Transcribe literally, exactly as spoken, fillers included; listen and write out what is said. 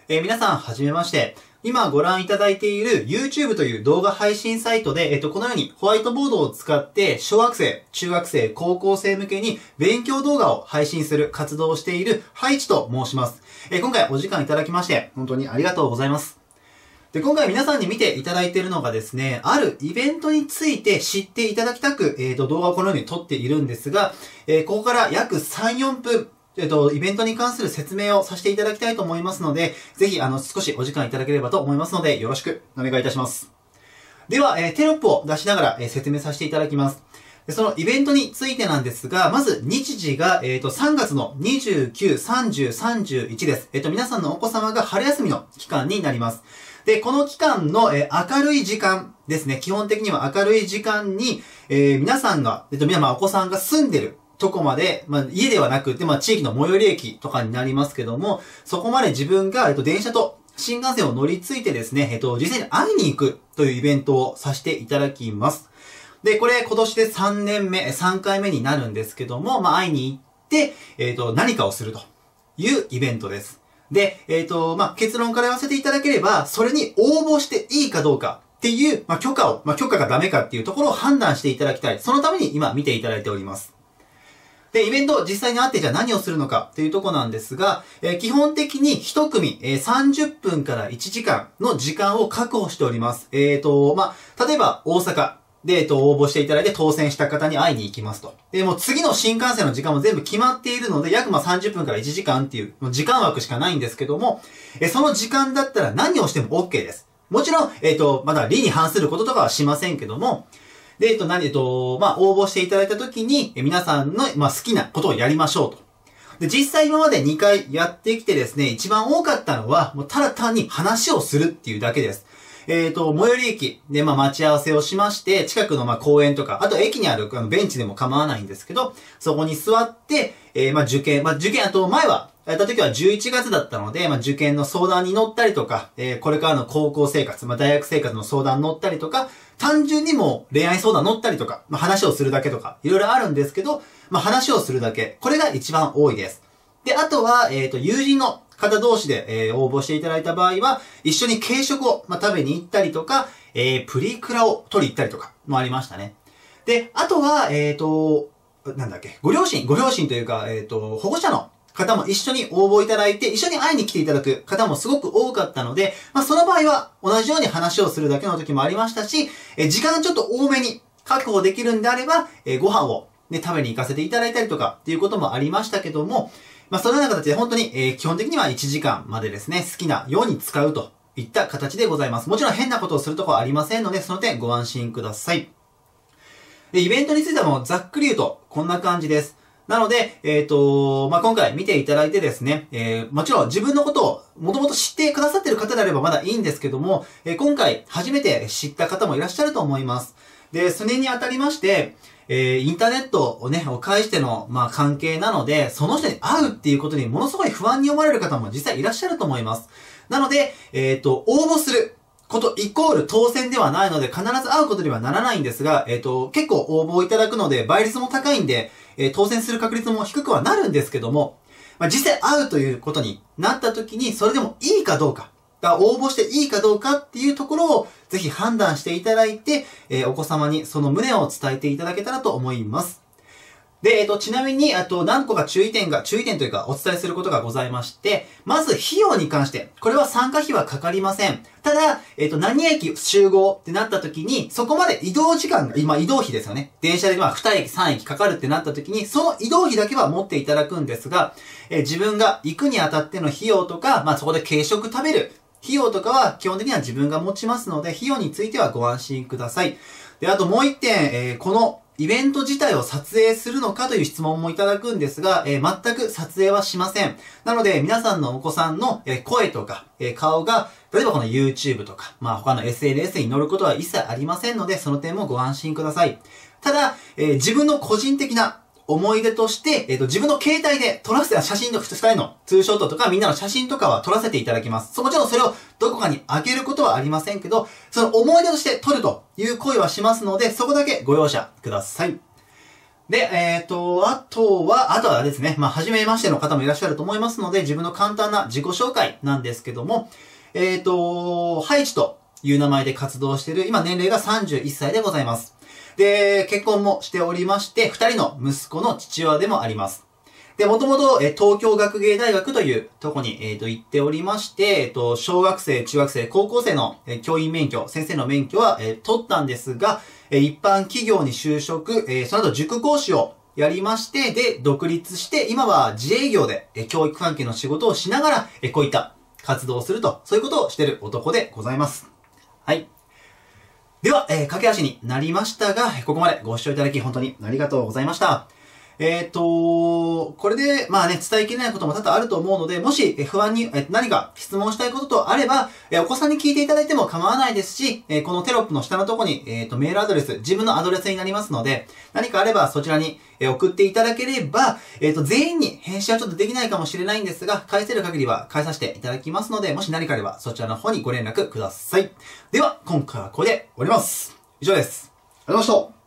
えー、皆さん、はじめまして。今ご覧いただいている YouTube という動画配信サイトで、えっと、このようにホワイトボードを使って小学生、中学生、高校生向けに勉強動画を配信する活動をしているハイチと申します。えー、今回お時間いただきまして、本当にありがとうございます。で、今回皆さんに見ていただいているのがですね、あるイベントについて知っていただきたく、えっと、動画をこのように撮っているんですが、えー、ここから約さん、よんぷん、えっと、イベントに関する説明をさせていただきたいと思いますので、ぜひ、あの、少しお時間いただければと思いますので、よろしくお願いいたします。では、えー、テロップを出しながら、えー、説明させていただきます。でそのイベントについてなんですが、まず日時が、えっと、さんがつのにじゅうく、さんじゅう、さんじゅういちです。えっと、皆さんのお子様が春休みの期間になります。で、この期間の、えー、明るい時間ですね。基本的には明るい時間に、えー、皆さんが、えっと、皆、まあ、お子さんが住んでるとこまで、まあ、家ではなくて、まあ、地域の最寄り駅とかになりますけども、そこまで自分が、えっと、電車と新幹線を乗り継いでですね、えっと、実際に会いに行くというイベントをさせていただきます。で、これ今年でさんねんめ、さんかいめになるんですけども、まあ、会いに行って、えっと、何かをするというイベントです。で、えっと、まあ、結論から言わせていただければ、それに応募していいかどうかっていう、まあ、許可を、まあ、許可がダメかっていうところを判断していただきたい。そのために今見ていただいております。で、イベント実際に会ってじゃあ何をするのかっていうところなんですが、えー、基本的に一組、えー、さんじゅっぷんからいちじかんの時間を確保しております。えっと、まあ、例えば大阪で、えっと、応募していただいて当選した方に会いに行きますと。で、もう次の新幹線の時間も全部決まっているので、約まあさんじゅっぷんからいちじかんっていう時間枠しかないんですけども、えー、その時間だったら何をしても OK です。もちろん、えっと、まだ理に反することとかはしませんけども、で、えっと、何、えっと、まあ、応募していただいたときに、え皆さんの、まあ、好きなことをやりましょうと。で、実際今までにかいやってきてですね、一番多かったのは、もうただ単に話をするっていうだけです。えっと、最寄り駅で、まあ、待ち合わせをしまして、近くの、ま、公園とか、あと駅にある、あの、ベンチでも構わないんですけど、そこに座って、えー、まあ、受験、まあ、受験、あと、前は、やった時はじゅういちがつだったので、まあ、受験の相談に乗ったりとか、えー、これからの高校生活、まあ、大学生活の相談に乗ったりとか、単純にも恋愛相談乗ったりとか、まあ、話をするだけとか、いろいろあるんですけど、まあ、話をするだけ。これが一番多いです。で、あとは、えっと、友人の方同士で、えー、応募していただいた場合は、一緒に軽食を、まあ、食べに行ったりとか、えー、プリクラを撮り行ったりとかもありましたね。で、あとは、えっと、なんだっけ、ご両親、ご両親というか、えっと、保護者の方も一緒に応募いただいて、一緒に会いに来ていただく方もすごく多かったので、まあその場合は同じように話をするだけの時もありましたし、え時間ちょっと多めに確保できるんであれば、えご飯をね、食べに行かせていただいたりとかっていうこともありましたけども、まあそのような形で本当に、え基本的にはいちじかんまでですね、好きなように使うといった形でございます。もちろん変なことをするところはありませんので、その点ご安心ください。で、イベントについてはもうざっくり言うとこんな感じです。なので、えっと、まあ、今回見ていただいてですね、えー、もちろん自分のことをもともと知ってくださっている方であればまだいいんですけども、えー、今回初めて知った方もいらっしゃると思います。で、それにあたりまして、えー、インターネットをね、を介しての、まあ、関係なので、その人に会うっていうことにものすごい不安に思われる方も実際いらっしゃると思います。なので、えっと、応募することイコール当選ではないので必ず会うことにはならないんですが、えっと、結構応募いただくので倍率も高いんで、えー、当選する確率も低くはなるんですけども、まあ、実際会うということになった時にそれでもいいかどうか、だから応募していいかどうかっていうところをぜひ判断していただいて、えー、お子様にその旨を伝えていただけたらと思います。で、えっと、ちなみに、あと、何個か注意点が、注意点というか、お伝えすることがございまして、まず、費用に関して、これは参加費はかかりません。ただ、えっと、何駅集合ってなった時に、そこまで移動時間が、今、移動費ですよね。電車でまあ、に駅、さん駅かかるってなった時に、その移動費だけは持っていただくんですが、えー、自分が行くにあたっての費用とか、まあ、そこで軽食食べる費用とかは、基本的には自分が持ちますので、費用についてはご安心ください。で、あともう一点、えー、この、イベント自体を撮影するのかという質問もいただくんですが、えー、全く撮影はしません。なので、皆さんのお子さんの、えー、声とか、えー、顔が、例えばこの YouTube とか、まあ他の エスエヌエス に載ることは一切ありませんので、その点もご安心ください。ただ、えー、自分の個人的な思い出として、えっと、自分の携帯で撮らせた写真のふたりのツーショットとかみんなの写真とかは撮らせていただきます。もちろんそれをどこかにあげることはありませんけど、その思い出として撮るという行為はしますので、そこだけご容赦ください。 で、えっと、あとは、あとはですね、まあ、初めましての方もいらっしゃると思いますので、自分の簡単な自己紹介なんですけども、えっと、ハイチという名前で活動している、今年齢がさんじゅういっさいでございます。で、結婚もしておりまして、二人の息子の父親でもあります。で、もともと、え、東京学芸大学というとこに、えっと、行っておりまして、えっと、小学生、中学生、高校生の、え、教員免許、先生の免許は、え、取ったんですが、え、一般企業に就職、え、その後塾講師をやりまして、で、独立して、今は自営業で、え、教育関係の仕事をしながら、え、こういった活動をすると、そういうことをしている男でございます。はい。では、えー、駆け足になりましたが、ここまでご視聴いただき本当にありがとうございました。えっと、これで、まあね、伝えきれないことも多々あると思うので、もし不安に何か質問したいこととあれば、お子さんに聞いていただいても構わないですし、このテロップの下のところに、えっと、メールアドレス、自分のアドレスになりますので、何かあればそちらに送っていただければ、えっと、全員に返信はちょっとできないかもしれないんですが、返せる限りは返させていただきますので、もし何かあればそちらの方にご連絡ください。では、今回はこれで終わります。以上です。ありがとうございました。